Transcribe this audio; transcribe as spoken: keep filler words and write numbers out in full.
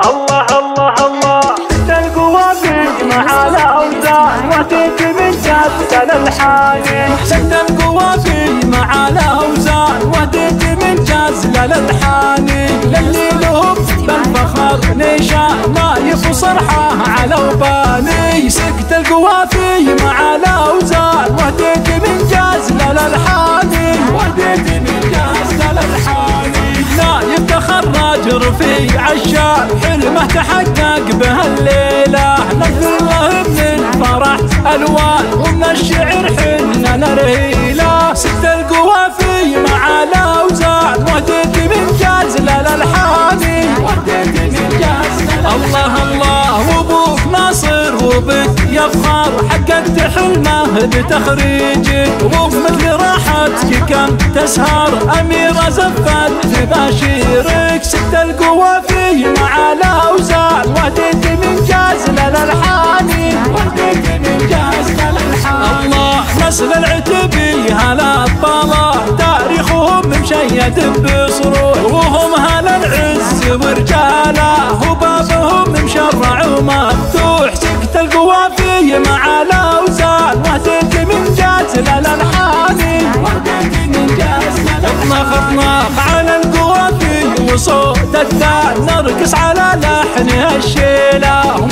الله الله الله القوة في مع الأوزان وتيجي من جد الحاني. شد القوة في مع الأوزان وتيجي من جد الحاني. للي لهم بالفخر نشان ما يفصرحه على وباني. سكت القوة في مع الأوزان وتيجي من جد الحاني. وتيجي من جد الحاني. نايف تخرج رفيع الشام حلمه تحقق به الليلة. نذر له من الفرح ألوان ومن الشعر حنا نرهيله. ست القوى في مع الأوزان وهديتي من جازل الألحاني. وهديتي من جازل الله الله وابوك ناصر وبك يفخر حققت حلمه بتخريجك. وبمثل راحتك كم تسهر أميرة زفت تباشيرك. ست القوى في مع الأوزان وهديتي من جازل الألحاني. وهديتي من جازل الألحاني. الله نسل العتبي هلا الطلاح تاريخهم مشيد بصروح. وهم هلا العز ورجاله وبابهم مشرع ومفتوح. سكت القوى في مع الأوزان وهديتي من جازل الألحاني. وهديتي من جازل الألحاني. اطنخ اطنخ على القوى في وصوت الدان نرقص على لحن الشيله.